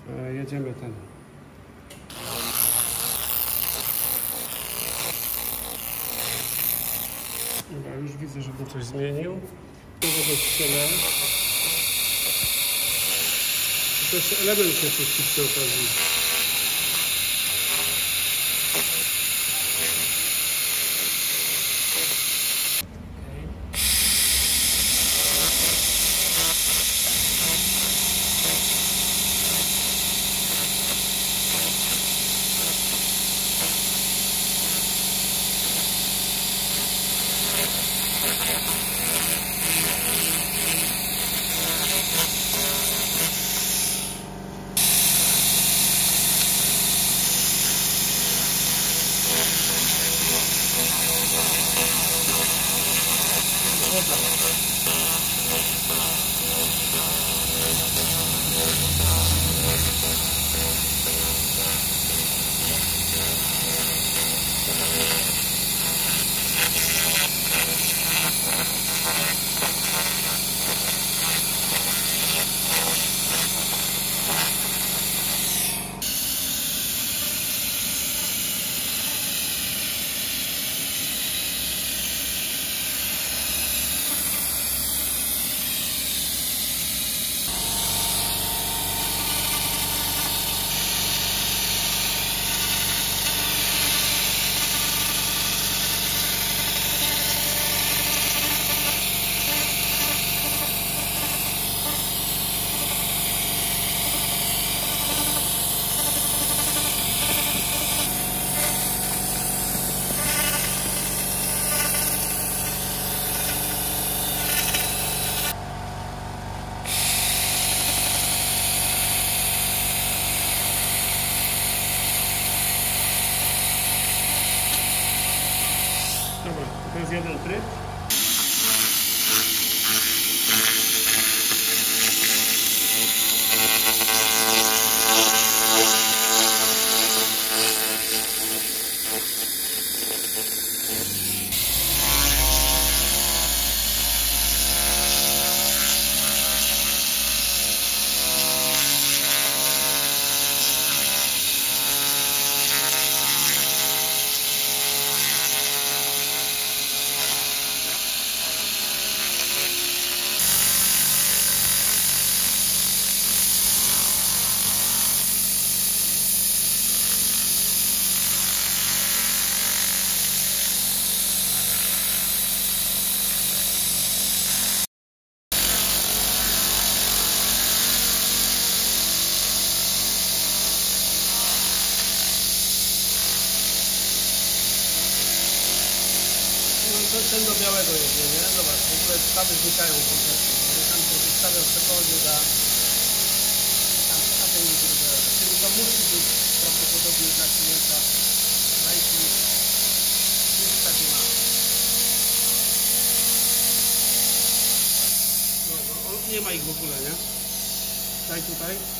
jedziemy ten. Dobra, już widzę, żeby coś zmienił. Tu wodotrzymę. To jeszcze element się czyści przy okazji. Dobra, to jest jeden tryb. Ten do białego jedzie, nie? Zobacz, w ogóle stawy znikają kompletnie. Tam się wystawia w przechodzie a ten nie będzie. Czyli to musi być prawdopodobnie dla klienta najpierw jest tak ma. No, nie ma ich w ogóle, nie? Daj tutaj.